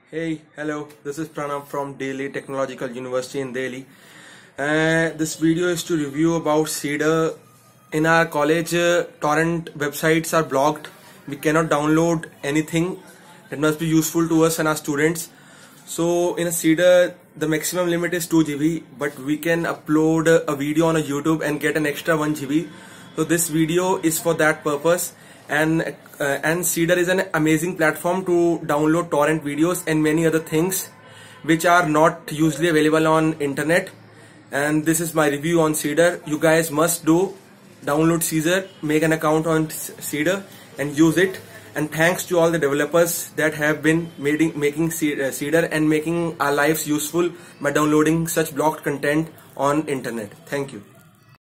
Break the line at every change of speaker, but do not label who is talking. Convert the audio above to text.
Hey, hello, this is Pranav from Delhi Technological University in Delhi. This video is to review about seedr. In our college, torrent websites are blocked. We cannot download anything that must be useful to us and our students. So in a seedr, the maximum limit is 2 GB, but we can upload a video on a YouTube and get an extra 1 GB. So this video is for that purpose. And seedr is an amazing platform to download torrent videos and many other things which are not usually available on internet. And this is my review on seedr. You guys must download seedr, make an account on seedr and use it. And thanks to all the developers that have been making seedr and making our lives useful by downloading such blocked content on internet. Thank you.